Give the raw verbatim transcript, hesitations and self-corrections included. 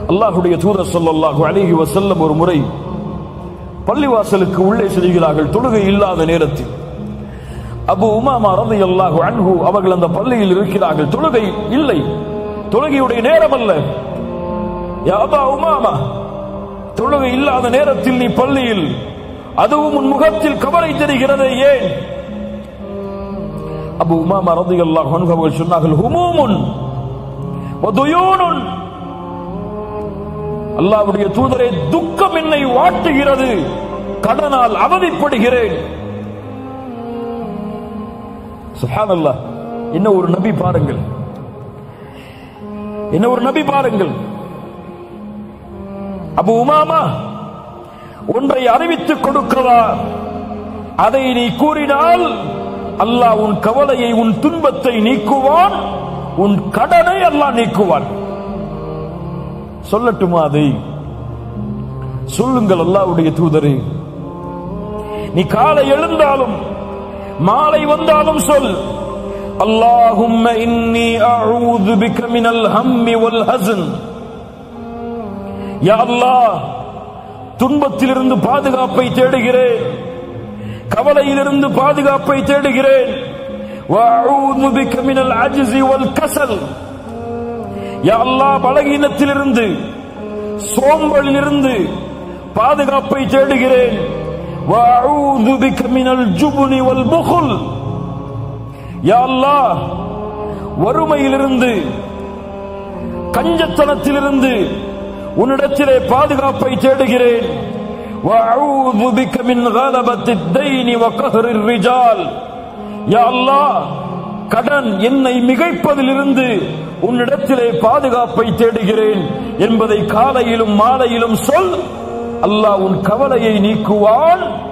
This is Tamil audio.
அல்லாஹ்வுடைய தூதர் ஸல்லல்லாஹு அலைஹி வஸல்லம் ஒரு முறை பள்ளிவாசலுக்கு உள்ளே செல்கிறார்கள் தொழுகை இல்லாத நேரத்தில். அபு உமாமா ரலியல்லாஹு அன்ஹு அவர்கள் அந்த பள்ளியில் இருக்கிறார்கள், தொழுகை இல்லை, தொழுகையுடைய நேரம் அல்ல. யா அபா உமாமா, தொழுகை இல்லாத நேரத்தில் நீ பள்ளியில், அதுவும் உன் முகத்தில் கவலை தெரிகிறது, ஏன்? அபு உமாமா ரலியல்லாஹு அன்ஹு அவர்கள் சொன்னார்கள், ஹுமூமுன் வதுயூனுன், அல்லாஹ்வுடைய தூதரே, துக்கம் என்னை வாட்டுகிறது, கடனால் அவதிப்படுகிறேன். சுப்ஹானல்லாஹ், என்ன ஒரு நபி பாருங்கள், என்ன ஒரு நபி பாருங்கள். அபு உமாமா, ஒன்றை அறிவித்துக் கொடுக்கிறா, அதை நீ கூறினால் அல்லாஹ் உன் கவலையை, உன் துன்பத்தை நீக்குவான், உன் கடனை அல்லாஹ் நீக்குவான். சொல்லட்டுமா அதை? சொல்லுங்கள் அல்லாஹ்வுடைய தூதரே. நீ காலை எழுந்தாலும் மாலை வந்தாலும் சொல், அல்லாஹும்ம இன்னி அஊது பிக மினல் ஹம்மி வல் ஹஸன். யா அல்லாஹ், துன்பத்திலிருந்து பாதுகாப்பை தேடுகிறேன், கவலையிலிருந்து பாதுகாப்பை தேடுகிறேன். வஅஊது பிக மினல் அஜ்ஸி வல் கஸல். யா அல்லாஹ், பலகீனத்திலிருந்து, சோம்பலிலிருந்து பாதுகாப்பை தேடுகிறேன். வஅஊது பிக மினல் ஜுப்னி வல் புக்ல். யா அல்லாஹ், வறுமையிலிருந்து, கஞ்சத்தனத்திலிருந்து உன்னிடத்திலே பாதுகாப்பை தேடுகிறேன். வஅஊது பிக மின் கலபத்தித் தைனி வ கஹ்ரிர் ரிஜால். யா அல்லாஹ், கடன் என்னை மிகைப்பதிலிருந்து உன்னிடத்திலே பாதுகாப்பை தேடுகிறேன் என்பதை காலையிலும் மாலையிலும் சொல். அல்லாஹ் உன் கவலையை நீக்குவான்,